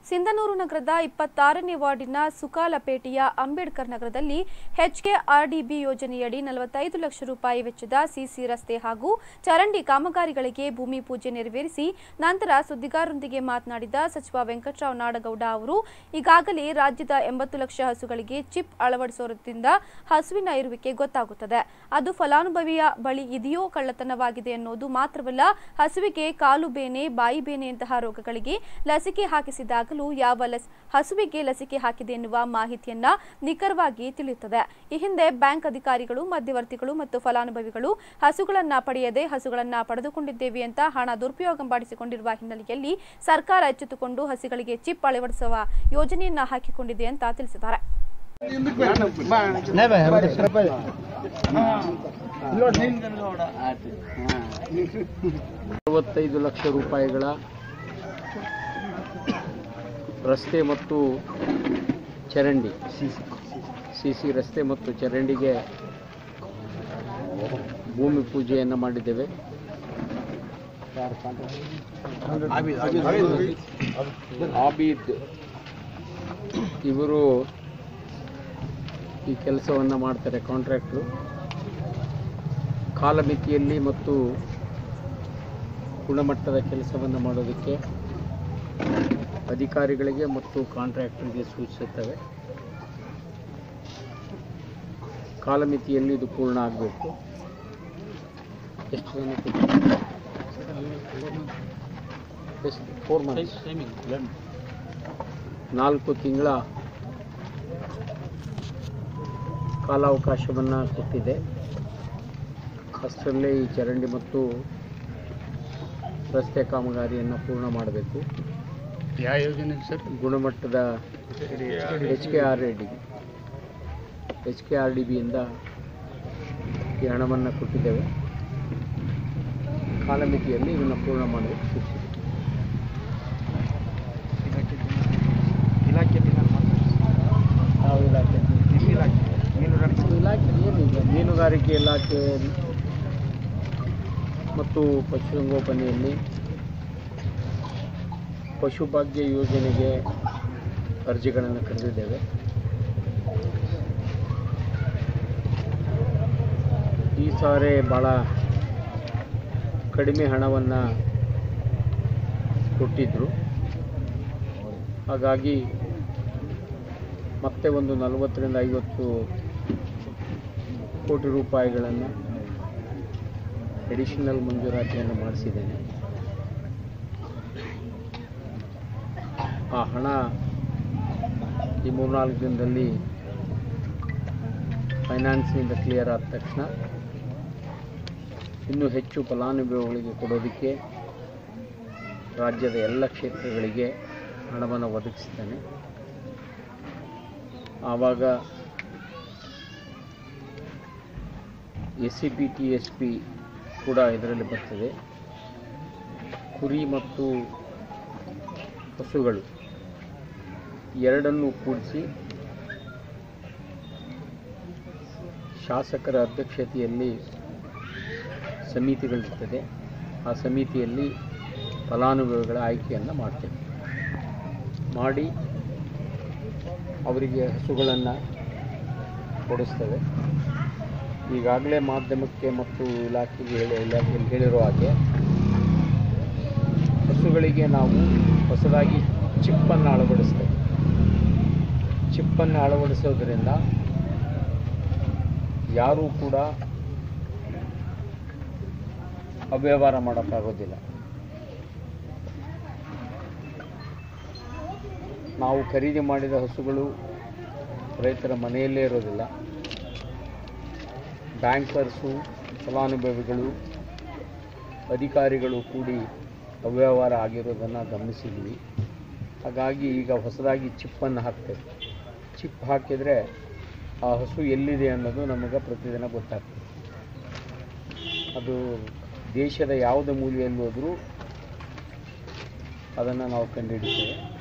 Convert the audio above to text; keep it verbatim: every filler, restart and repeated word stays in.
ಸಿಂಧನೂರು ನಗರದ ಇಪ್ಪತ್ತಾರನೇ ವಾರ್ಡಿನ ಸುಕಾಲಪೇಟೆಯ ಅಂಬೇಡ್ಕರ್ ನಗರದಲ್ಲಿ ಎಚ್ಕೆಆರ್ಡಿಬಿ ಯೋಜನೆಯಡಿ ನಲವತ್ತೈದು ಲಕ್ಷ ರೂಪಾಯಿ ವೆಚ್ಚದ ಸಿಸಿ ರಸ್ತೆ ಹಾಗೂ ಚರಂಡಿ ಕಾಮಗಾರಿಗಳಿಗೆ ಭೂಮಿ ಪೂಜೆ ನೆರವೇರಿಸಿ ನಂತರ ಸುದ್ದಿಗಾರರೊಂದಿಗೆ ಮಾತನಾಡಿದ ಸಚಿವ ವೆಂಕಟರಾವ್ ನಾಡಗೌಡ ಅವರು ಈಗಾಗಲೇ ರಾಜ್ಯದ ಎಂಬತ್ತು ಲಕ್ಷ ಹಸುಗಳಿಗೆ ಚಿಪ್ ಅಳವಡಿಸುವುದರಿಂದ ಹಸುವಿನ ಇರುವಿಕೆ ಗೊತ್ತಾಗುತ್ತದೆ. ಅದು ಫಲಾನುಭವಿಯ ಬಳಿ ಇದೆಯೋ ಕಳ್ಳತನವಾಗಿದೆ ಅನ್ನೋದು ಮಾತ್ರವಲ್ಲ, ಹಸುವಿಗೆ ಕಾಲು ಬೇನೆ, ಬಾಯಿ ಬೇನೆಯಂತಹ ರೋಗಗಳಿಗೆ ಲಸಿಕೆ ಹಾಕಿಸಿದಾಗ ಯಾವ ಹಸುವಿಗೆ ಲಸಿಕೆ ಹಾಕಿದೆ ಎನ್ನುವ ಮಾಹಿತಿಯನ್ನ ನಿಖರವಾಗಿ ತಿಳಿಯುತ್ತದೆ. ಈ ಹಿಂದೆ ಬ್ಯಾಂಕ್ ಅಧಿಕಾರಿಗಳು, ಮಧ್ಯವರ್ತಿಗಳು ಮತ್ತು ಫಲಾನುಭವಿಗಳು ಹಸುಗಳನ್ನ ಪಡೆಯದೆ ಹಸುಗಳನ್ನ ಪಡೆದುಕೊಂಡಿದ್ದೇವೆ ಅಂತ ಹಣ ದುರುಪಯೋಗ ಮಾಡಿಸಿಕೊಂಡಿರುವ ಹಿನ್ನೆಲೆಯಲ್ಲಿ ಸರ್ಕಾರ ಎಚ್ಚೆತ್ತುಕೊಂಡು ಹಸುಗಳಿಗೆ ಚಿಪ್ ಅಳವಡಿಸುವ ಯೋಜನೆಯನ್ನ ಹಾಕಿಕೊಂಡಿದೆ ಅಂತ ತಿಳಿಸಿದ್ದಾರೆ. ಅರವತ್ತೈದು ಲಕ್ಷ ರೂಪಾಯಿಗಳ ರಸ್ತೆ ಮತ್ತು ಚರಂಡಿ, ಸಿಸಿ ರಸ್ತೆ ಮತ್ತು ಚರಂಡಿಗೆ ಭೂಮಿ ಪೂಜೆಯನ್ನು ಮಾಡಿದ್ದೇವೆ. ಆಬೀದ್ ಇವರು ಈ ಕೆಲಸವನ್ನು ಮಾಡ್ತಾರೆ, ಕಾಂಟ್ರಾಕ್ಟ್ರು. ಕಾಲಮಿತಿಯಲ್ಲಿ ಮತ್ತು ಗುಣಮಟ್ಟದ ಕೆಲಸವನ್ನು ಮಾಡೋದಕ್ಕೆ ಅಧಿಕಾರಿಗಳಿಗೆ ಮತ್ತು ಕಾಂಟ್ರಾಕ್ಟರ್ಗೆ ಸೂಚಿಸುತ್ತವೆ. ಕಾಲಮಿತಿಯಲ್ಲಿ ಇದು ಪೂರ್ಣ ಆಗಬೇಕು. ಎಷ್ಟು ಜನ ಫೋರ್ ಮಂತ್ಸ್ ನಾಲ್ಕು ತಿಂಗಳ ಕಾಲಾವಕಾಶವನ್ನು ಕೊಟ್ಟಿದೆ. ಅಷ್ಟರಲ್ಲೇ ಈ ಚರಂಡಿ ಮತ್ತು ರಸ್ತೆ ಕಾಮಗಾರಿಯನ್ನು ಪೂರ್ಣ ಮಾಡಬೇಕು. ಯಾವ ಯೋಜನೆ ಸರ್? ಗುಣಮಟ್ಟದ H K R D H K R D ಬಿಯಿಂದ ಈ ಹಣವನ್ನು ಕೊಟ್ಟಿದ್ದೇವೆ. ಕಾಲಮಿತಿಯಲ್ಲಿ ಇದನ್ನು ಪೂರ್ಣ ಮಾಡಬೇಕು ಸೂಚಿಸಿದೆ. ಇಲಾಖೆ ಯಾವ ಇಲಾಖೆ? ಮೀನುಗಾರಿಕೆ ಇಲಾಖೆ ಏನಿದೆ? ಮೀನುಗಾರಿಕೆ ಇಲಾಖೆ ಮತ್ತು ಪಶುಸಂಗೋಪನೆಯಲ್ಲಿ ಪಶುಭಾಗ್ಯ ಯೋಜನೆಗೆ ಅರ್ಜಿಗಳನ್ನು ಕರೆದಿದ್ದೇವೆ. ಈ ಸಾರಿ ಭಾಳ ಕಡಿಮೆ ಹಣವನ್ನು ಕೊಟ್ಟಿದ್ದರು. ಹಾಗಾಗಿ ಮತ್ತೆ ಒಂದು ನಲವತ್ತರಿಂದ ಐವತ್ತು ಕೋಟಿ ರೂಪಾಯಿಗಳನ್ನು ಅಡಿಷನಲ್ ಮಂಜೂರಾತಿಯನ್ನು ಮಾಡಿಸಿದ್ದೇನೆ. ಆ ಹಣ ಈ ಮೂರ್ನಾಲ್ಕು ದಿನದಲ್ಲಿ ಫೈನಾನ್ಸ್ನಿಂದ ಕ್ಲಿಯರ್ ಆದ ತಕ್ಷಣ ಇನ್ನೂ ಹೆಚ್ಚು ಫಲಾನುಭವಿಗಳಿಗೆ ಕೊಡೋದಕ್ಕೆ ರಾಜ್ಯದ ಎಲ್ಲ ಕ್ಷೇತ್ರಗಳಿಗೆ ಹಣವನ್ನು ಒದಗಿಸ್ತೇನೆ. ಆವಾಗ S C P T S P ಕೂಡ ಇದರಲ್ಲಿ ಬರ್ತದೆ. ಕುರಿ ಮತ್ತು ಹಸುಗಳು ಎರಡನ್ನೂ ಕೂಡಿಸಿ ಶಾಸಕರ ಅಧ್ಯಕ್ಷತೆಯಲ್ಲಿ ಸಮಿತಿಗಳಿರ್ತದೆ. ಆ ಸಮಿತಿಯಲ್ಲಿ ಫಲಾನುಭವಿಗಳ ಆಯ್ಕೆಯನ್ನು ಮಾಡ್ತೇವೆ. ಮಾಡಿ ಅವರಿಗೆ ಹಸುಗಳನ್ನು ಕೊಡಿಸ್ತೇವೆ. ಈಗಾಗಲೇ ಮಾಧ್ಯಮಕ್ಕೆ ಮತ್ತು ಇಲಾಖೆಗೆ ಹೇಳಿ ಇಲಾಖೆಯಲ್ಲಿ ಹೇಳಿರೋ ಹಾಗೆ ಹಸುಗಳಿಗೆ ನಾವು ಹೊಸದಾಗಿ ಚಿಪ್ಪನ್ನು ಅಳವಡಿಸ್ತೇವೆ. ಚಿಪ್ಪನ್ನು ಅಳವಡಿಸೋದ್ರಿಂದ ಯಾರೂ ಕೂಡ ಅವ್ಯವಹಾರ ಮಾಡೋಕ್ಕಾಗೋದಿಲ್ಲ. ನಾವು ಖರೀದಿ ಮಾಡಿದ ಹಸುಗಳು ರೈತರ ಮನೆಯಲ್ಲೇ ಇರೋದಿಲ್ಲ. ಬ್ಯಾಂಕರ್ಸು, ಫಲಾನುಭವಿಗಳು, ಅಧಿಕಾರಿಗಳು ಕೂಡಿ ಅವ್ಯವಹಾರ ಆಗಿರೋದನ್ನು ಗಮನಿಸಿದ್ವಿ. ಹಾಗಾಗಿ ಈಗ ಹೊಸದಾಗಿ ಚಿಪ್ಪನ್ನು ಹಾಕ್ತೇವೆ. ಚಿಪ್ ಹಾಕಿದರೆ ಆ ಹಸು ಎಲ್ಲಿದೆ ಅನ್ನೋದು ನಮಗೆ ಪ್ರತಿದಿನ ಗೊತ್ತಾಗ್ತದೆ. ಅದು ದೇಶದ ಯಾವುದೇ ಮೂಲೆಯಲ್ಲಿ ಹೋದರೂ ಅದನ್ನು ನಾವು ಕಂಡುಹಿಡಿತೇವೆ.